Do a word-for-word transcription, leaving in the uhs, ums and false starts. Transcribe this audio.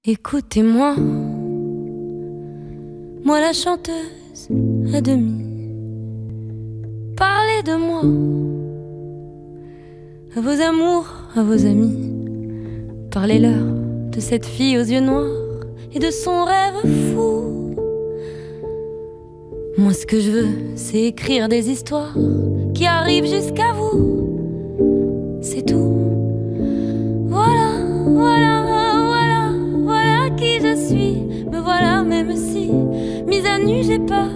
Écoutez-moi, moi la chanteuse à demi. Parlez de moi, à vos amours, à vos amis. Parlez-leur de cette fille aux yeux noirs et de son rêve fou. Moi ce que je veux, c'est écrire des histoires qui arrivent jusqu'à vous. C'est tout. Voilà, voilà, voilà, voilà qui je suis. Me voilà même si, mise à nu, j'ai peur